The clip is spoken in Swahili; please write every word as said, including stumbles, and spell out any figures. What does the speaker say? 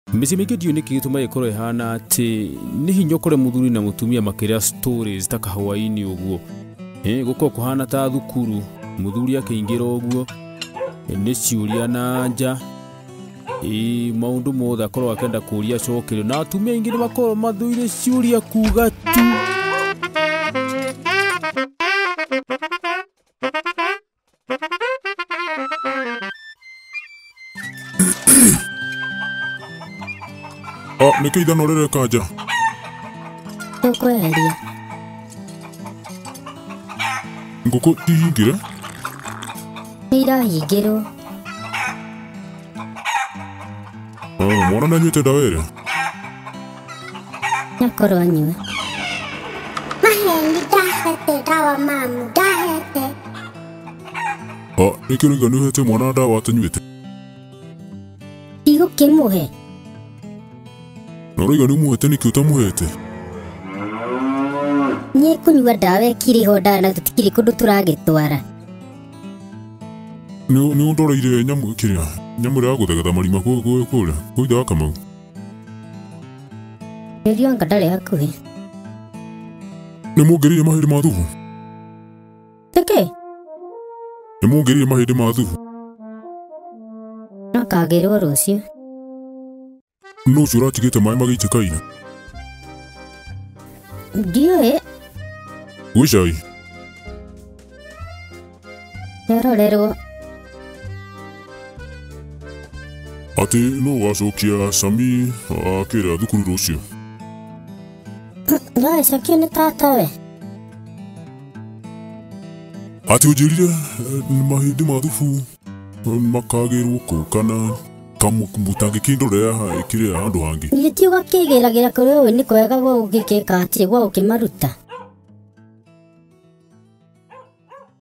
Mĩciĩ mĩingĩ ndiũ nĩkĩ gĩtũma ĩkorwo ĩhana atĩ nĩ hinya ũkore mũthuri na mũtumia makĩria stories ta kahũa-inĩ ũguo. Eh, gũkorwo kũhana ta thukuru, mũthuri akĩingĩra ũguo, nĩ ciũria na nja, ĩ maũndũ mothe akorwo akĩenda kũũria cokerio, na atumia aingĩ nĩ makorwo mathuire ciũria kuuga tu. Ah, nĩkĩ ithano rĩreka nja? Tũkweheria. Ngũkũ ihingĩre? Nĩ irahingĩrwo. Ah, mwana nĩanyuĩte ndawa ĩrĩa? Nĩakorwo anyua. Maheni ndahete ndawa mamu, ndahete. Ah, nĩkĩ ũrauga nĩũhete mwana ndawa atanyuĩte? Ndigũkĩmũhe. Na ũrauga nĩũmũhete nĩkĩ ũtamũhete? Niĩ kũnyua ndawa ĩkĩrĩ ho ndawa na tũtikĩrĩ kũndũ tũragĩtwara. Nĩ ũndoreire nyamũ kĩrĩa? Nyamũ ĩrĩa ya gũthagatha marima kũrĩa kũu ithe wa Kamau? Rĩrĩa anga ndarĩ hakuhĩ. Nĩ muongereire mahĩndĩ ma thubu? Tĩkĩ? Nĩ muongereire mahĩndĩ ma thubu? No kagĩrwo rũciũ. Nũ ũcio ũratigĩte maĩ magĩitĩka-inĩ? Ndiũĩ. Gwĩ cai? Nĩarorerwo. Atĩ no ũgacokia Sami akĩra thukuru rũciũ? Ndagĩcokio nĩ tatawe. Atĩ ũnjĩrire mahĩndĩ ma thubu makagĩrwo kũ kana kamũtangĩkĩndorera ĩkĩrĩa handũ hangĩ? Nĩ tiuga kĩgĩragĩra kũrĩ ũĩ nĩ kwega gwa gũgĩkĩka atĩ gwa gũkĩmaruta.